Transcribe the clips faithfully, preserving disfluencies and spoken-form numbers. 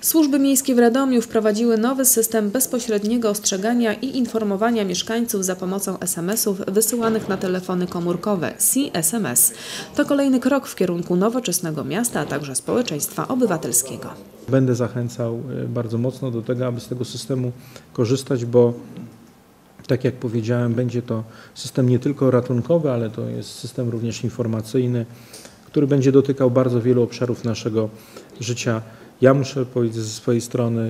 Służby miejskie w Radomiu wprowadziły nowy system bezpośredniego ostrzegania i informowania mieszkańców za pomocą es em esów wysyłanych na telefony komórkowe C S M S. To kolejny krok w kierunku nowoczesnego miasta, a także społeczeństwa obywatelskiego. Będę zachęcał bardzo mocno do tego, aby z tego systemu korzystać, bo tak jak powiedziałem, będzie to system nie tylko ratunkowy, ale to jest system również informacyjny, który będzie dotykał bardzo wielu obszarów naszego życia. Ja muszę powiedzieć ze swojej strony,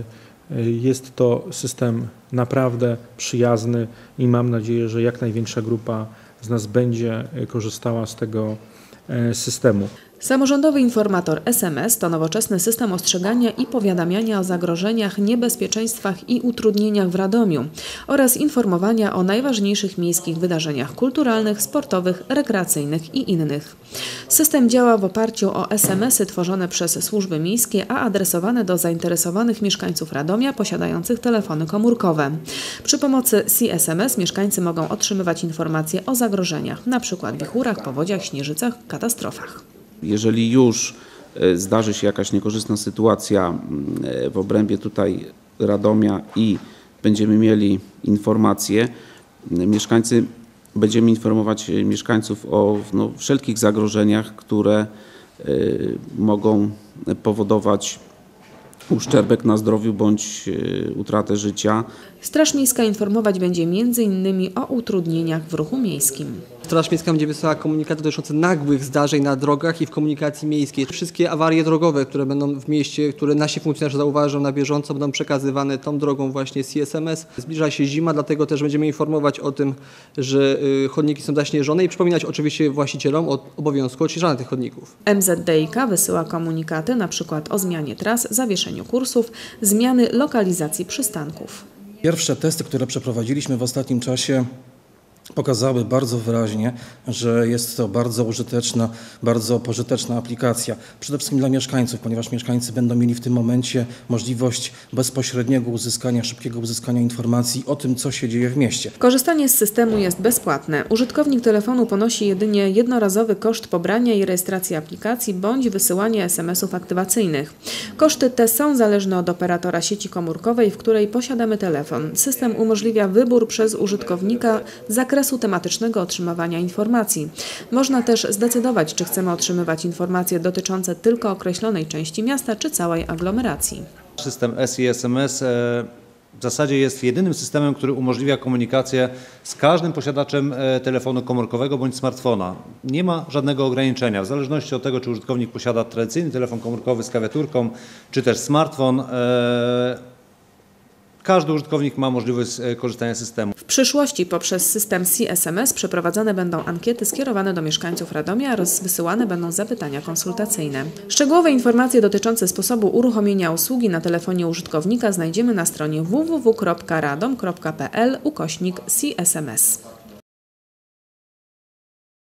jest to system naprawdę przyjazny i mam nadzieję, że jak największa grupa z nas będzie korzystała z tego systemu. Samorządowy informator es em es to nowoczesny system ostrzegania i powiadamiania o zagrożeniach, niebezpieczeństwach i utrudnieniach w Radomiu oraz informowania o najważniejszych miejskich wydarzeniach kulturalnych, sportowych, rekreacyjnych i innych. System działa w oparciu o es em esy tworzone przez służby miejskie, a adresowane do zainteresowanych mieszkańców Radomia posiadających telefony komórkowe. Przy pomocy C S M S mieszkańcy mogą otrzymywać informacje o zagrożeniach, np. wichurach, powodziach, śnieżycach, katastrofach. Jeżeli już zdarzy się jakaś niekorzystna sytuacja w obrębie tutaj Radomia i będziemy mieli informacje, mieszkańcy, będziemy informować mieszkańców o no, wszelkich zagrożeniach, które y, mogą powodować uszczerbek na zdrowiu bądź y, utratę życia. Straż Miejska informować będzie między innymi o utrudnieniach w ruchu miejskim. Straż Miejska będzie wysyłała komunikaty dotyczące nagłych zdarzeń na drogach i w komunikacji miejskiej. Wszystkie awarie drogowe, które będą w mieście, które nasi funkcjonariusze zauważą na bieżąco, będą przekazywane tą drogą właśnie C S M S. Zbliża się zima, dlatego też będziemy informować o tym, że chodniki są zaśnieżone i przypominać oczywiście właścicielom o obowiązku odśnieżania tych chodników. M Z D I K wysyła komunikaty np. o zmianie tras, zawieszeniu kursów, zmiany lokalizacji przystanków. Pierwsze testy, które przeprowadziliśmy w ostatnim czasie, pokazały bardzo wyraźnie, że jest to bardzo użyteczna, bardzo pożyteczna aplikacja. Przede wszystkim dla mieszkańców, ponieważ mieszkańcy będą mieli w tym momencie możliwość bezpośredniego uzyskania, szybkiego uzyskania informacji o tym, co się dzieje w mieście. Korzystanie z systemu jest bezpłatne. Użytkownik telefonu ponosi jedynie jednorazowy koszt pobrania i rejestracji aplikacji bądź wysyłania es em esów aktywacyjnych. Koszty te są zależne od operatora sieci komórkowej, w której posiadamy telefon. System umożliwia wybór przez użytkownika zakresu zakresu tematycznego otrzymywania informacji. Można też zdecydować, czy chcemy otrzymywać informacje dotyczące tylko określonej części miasta, czy całej aglomeracji. System S I S M S w zasadzie jest jedynym systemem, który umożliwia komunikację z każdym posiadaczem telefonu komórkowego bądź smartfona. Nie ma żadnego ograniczenia. W zależności od tego, czy użytkownik posiada tradycyjny telefon komórkowy z klawiaturką, czy też smartfon, każdy użytkownik ma możliwość korzystania z systemu. W przyszłości poprzez system C S M S przeprowadzane będą ankiety skierowane do mieszkańców Radomia oraz wysyłane będą zapytania konsultacyjne. Szczegółowe informacje dotyczące sposobu uruchomienia usługi na telefonie użytkownika znajdziemy na stronie w w w kropka radom kropka p l ukośnik C S M S.